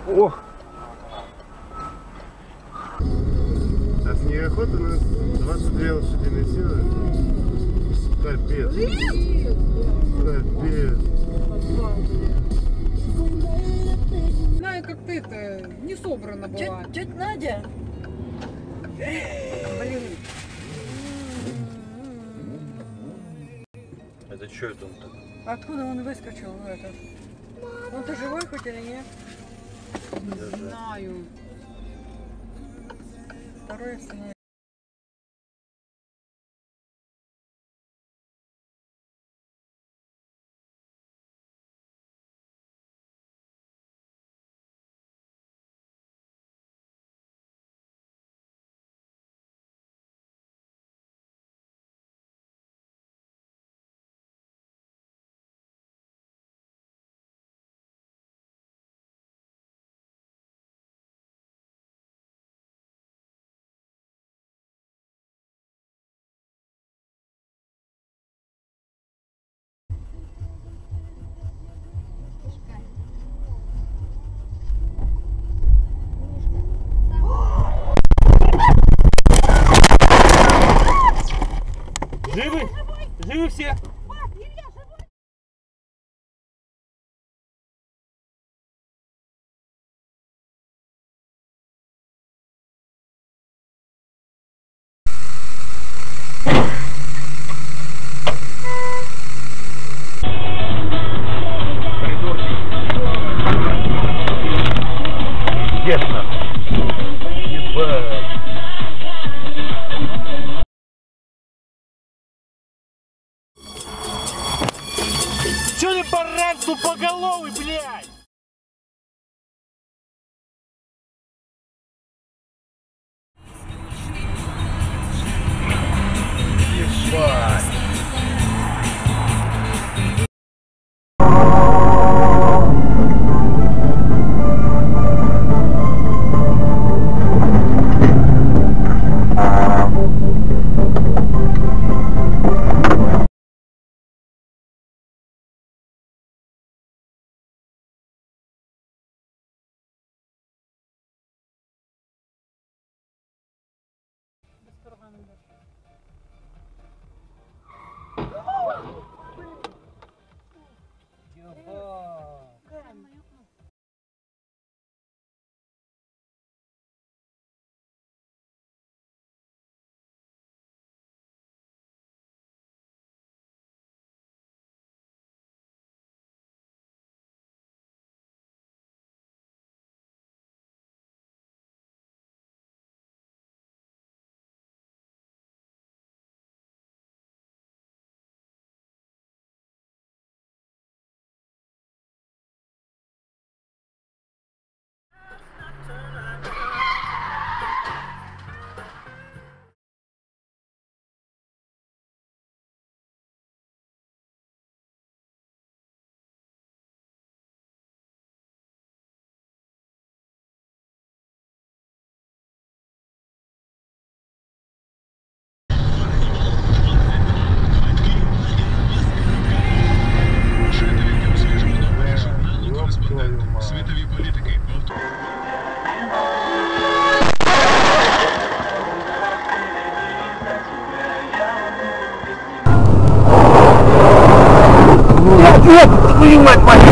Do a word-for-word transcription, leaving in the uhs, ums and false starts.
О! А снегоход у нас двадцать две лошадиные силы. Капец. Капец. Знаю, как ты это не собрана была. Тетя Надя. Блин. Это что это он так? Откуда он выскочил в этот? Он-то живой хоть или нет? Не знаю. Второй остановился. Живы? Живы все? Честно. Ебать. Чё ты баран тупоголовый, блядь? Ебать. Світові політики. Твою мать, мать!